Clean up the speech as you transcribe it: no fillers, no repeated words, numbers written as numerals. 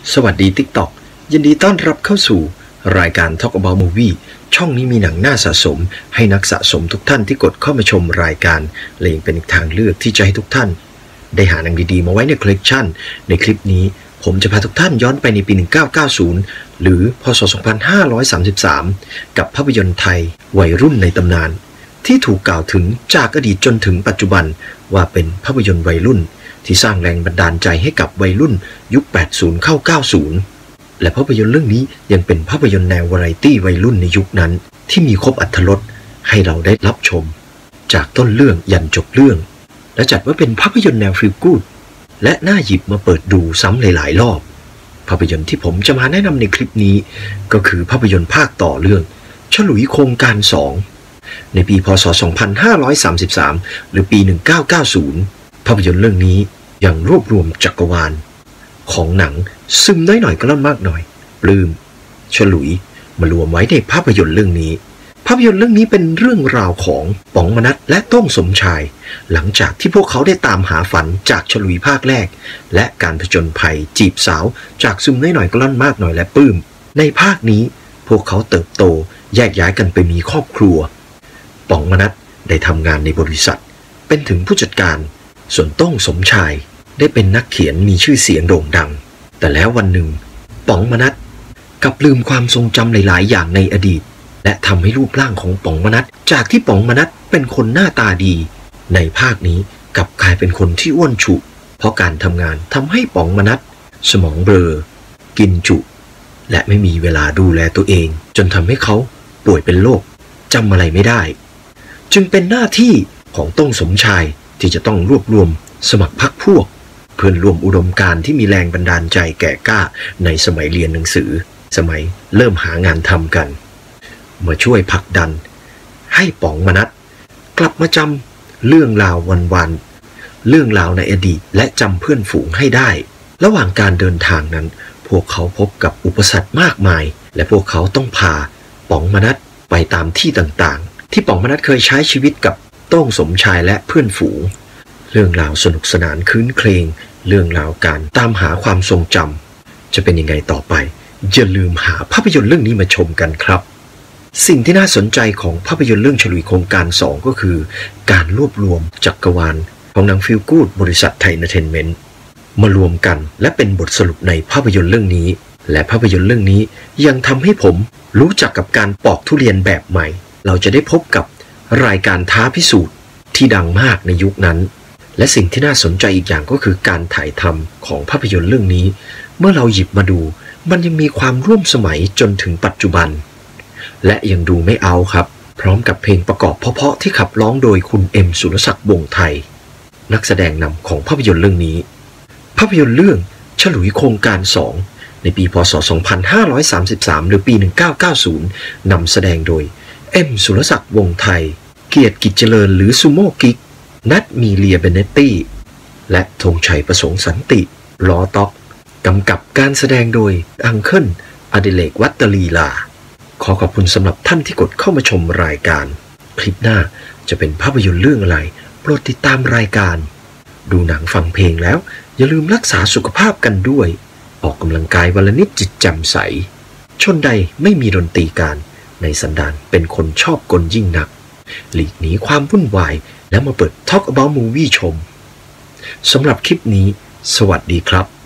สวัสดี TikTok ยินดีต้อนรับเข้าสู่รายการ Talk About Movie ช่องนี้มีหนังน่าสะสมให้นักสะสมทุกท่านที่กดเข้ามาชมรายการและยังเป็นอีกทางเลือกที่จะให้ทุกท่านได้หาหนังดีๆมาไว้ในคอลเลกชันในคลิปนี้ผมจะพาทุกท่านย้อนไปในปี 1990 หรือพศ 2533 กับภาพยนตร์ไทยวัยรุ่นในตำนานที่ถูกกล่าวถึงจากอดีตจนถึงปัจจุบันว่าเป็นภาพยนตร์วัยรุ่นที่สร้างแรงบันดาลใจให้กับวัยรุ่นยุค 80 เข้า 90 และภาพยนตร์เรื่องนี้ยังเป็นภาพยนตร์แนววาไรตี้วัยรุ่นในยุคนั้นที่มีครบอรรถรสให้เราได้รับชมจากต้นเรื่องยันจบเรื่องและจัดว่าเป็นภาพยนตร์แนวฟีลกู๊ดและน่าหยิบมาเปิดดูซ้ำหลายๆรอบภาพยนตร์ที่ผมจะมาแนะนำในคลิปนี้ก็คือภาพยนตร์ภาคต่อเรื่องฉลุยโครงการ 2 ในปีพศ 2533 หรือปี 1990 ภาพยนตร์เรื่องนี้ยังรวบรวมจักรวาลของหนังซึมน้อยหน่อยก็ล่อนมากหน่อยปลื้มฉลุยมารวมไว้ในภาพยนตร์เรื่องนี้ภาพยนตร์เรื่องนี้เป็นเรื่องราวของป๋องมนัสและโต้งสมชายหลังจากที่พวกเขาได้ตามหาฝันจากฉลุยภาคแรกและการผจญภัยจีบสาวจากซึมน้อยหน่อยก็ล่อนมากหน่อยและปลื้มในภาคนี้พวกเขาเติบโตแยกย้ายกันไปมีครอบครัวป๋องมนัสได้ทำงานในบริษัทเป็นถึงผู้จัดการส่วนโต้งสมชายได้เป็นนักเขียนมีชื่อเสียงโด่งดังแต่แล้ววันหนึ่งป๋องมนัสกลับลืมความทรงจำหลายๆอย่างในอดีตและทำให้รูปร่างของป๋องมนัสจากที่ป๋องมนัสเป็นคนหน้าตาดีในภาคนี้กลับกลายเป็นคนที่อ้วนฉุเพราะการทำงานทำให้ป๋องมนัสสมองเบลอกินจุและไม่มีเวลาดูแลตัวเองจนทำให้เขาป่วยเป็นโรคจำอะไรไม่ได้จึงเป็นหน้าที่ของโต้งสมชายที่จะต้องรวบรวมสมัครพรรคพวกเพื่อนรวมอุดมการณ์ที่มีแรงบันดาลใจแก่กล้าในสมัยเรียนหนังสือสมัยเริ่มหางานทำกันมาช่วยผลักดันให้ป๋องมนัสกลับมาจำเรื่องราววันๆเรื่องราวในอดีตและจำเพื่อนฝูงให้ได้ระหว่างการเดินทางนั้นพวกเขาพบกับอุปสรรคมากมายและพวกเขาต้องพาป๋องมนัสไปตามที่ต่างๆที่ป๋องมนัสเคยใช้ชีวิตกับโต้งสมชายและเพื่อนฝูงเรื่องราวสนุกสนานคืนเครงเรื่องราวการตามหาความทรงจำจะเป็นยังไงต่อไปอย่าลืมหาภาพยนตร์เรื่องนี้มาชมกันครับสิ่งที่น่าสนใจของภาพยนตร์เรื่องฉลุยโครงการ 2 ก็คือการรวบรวมจักรวาลของหนังฟีลกู๊ดบริษัทไทยเอนเตอร์เทนเมนต์มารวมกันและเป็นบทสรุปในภาพยนตร์เรื่องนี้และภาพยนตร์เรื่องนี้ยังทำให้ผมรู้จักกับการปอกทุเรียนแบบใหม่เราจะได้พบกับรายการท้าพิสูจน์ที่ดังมากในยุคนั้นและสิ่งที่น่าสนใจอีกอย่างก็คือการถ่ายทำของภาพยนตร์เรื่องนี้เมื่อเราหยิบมาดูมันยังมีความร่วมสมัยจนถึงปัจจุบันและยังดูไม่เอาครับพร้อมกับเพลงประกอบเพราะๆที่ขับร้องโดยคุณเอ็มสุรศักดิ์วงศ์ไทยนักแสดงนำของภาพยนตร์เรื่องนี้ภาพยนตร์เรื่องฉลุยโครงการ 2 ในปีพศ 2533 หรือปี 1990 นำแสดงโดยเอ็มสุรศักดิ์วงศ์ไทยเกียรติกิจเจริญหรือซูโม่กิ๊กนัทมีเลียเบเนตตี้และธงชัยประสงค์สันติล้อต๊อกกำกับการแสดงโดยอังเคิลอดิเรกวัตลีลาขอขอบคุณสำหรับท่านที่กดเข้ามาชมรายการคลิปหน้าจะเป็นภาพยนตร์เรื่องอะไรโปรดติดตามรายการดูหนังฟังเพลงแล้วอย่าลืมรักษาสุขภาพกันด้วยออกกำลังกายวันละนิดจิตแจ่มใสชนใดไม่มีดนตรีการในสันดานเป็นคนชอบกลยิ่งนักหลีกหนีความวุ่นวายแล้วมาเปิด Talk About Movie ชมสำหรับคลิปนี้สวัสดีครับ